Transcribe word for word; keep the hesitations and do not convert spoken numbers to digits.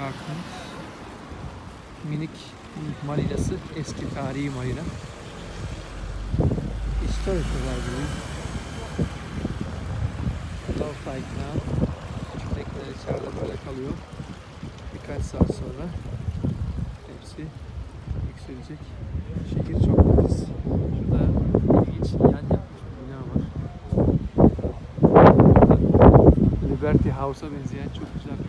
Park'ın minik marinası, eski tarihi marina. Historical library. Low tide now. Tekneler içeride böyle kalıyor. Birkaç saat sonra hepsi yükselecek. Şehir çok nefis. Şurada ilginç yan yapmış bir bina var. Liberty House'a benzeyen çok güzel